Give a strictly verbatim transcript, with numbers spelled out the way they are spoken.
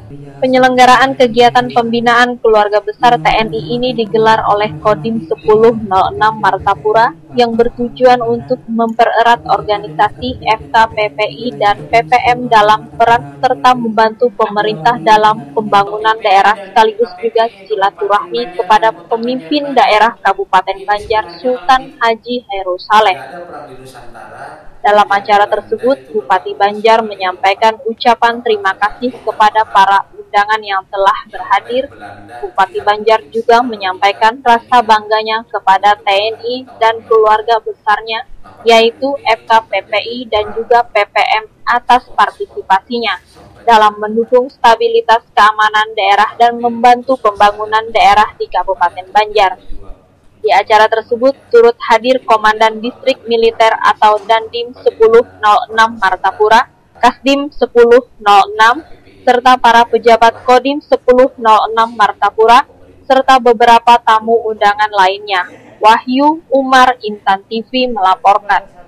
Penyelenggaraan kegiatan pembinaan keluarga besar T N I ini digelar oleh Kodim sepuluh nol enam Martapura yang bertujuan untuk mempererat organisasi F K P P I dan P P M dalam peran serta membantu pemerintah dalam pembangunan daerah sekaligus juga silaturahmi kepada pemimpin daerah Kabupaten Banjar Sultan Haji Hairul Saleh. Dalam acara tersebut, Bupati Banjar menyampaikan ucapan terima kasih kepada para undangan yang telah berhadir. Bupati Banjar juga menyampaikan rasa bangganya kepada T N I dan keluarga besarnya, yaitu F K P P I dan juga P P M atas partisipasinya dalam mendukung stabilitas keamanan daerah dan membantu pembangunan daerah di Kabupaten Banjar. Di acara tersebut turut hadir Komandan Distrik Militer atau Dandim sepuluh nol enam Martapura, Kasdim sepuluh nol enam, serta para pejabat Kodim sepuluh nol enam Martapura, serta beberapa tamu undangan lainnya. Wahyu Umar, Intan T V melaporkan.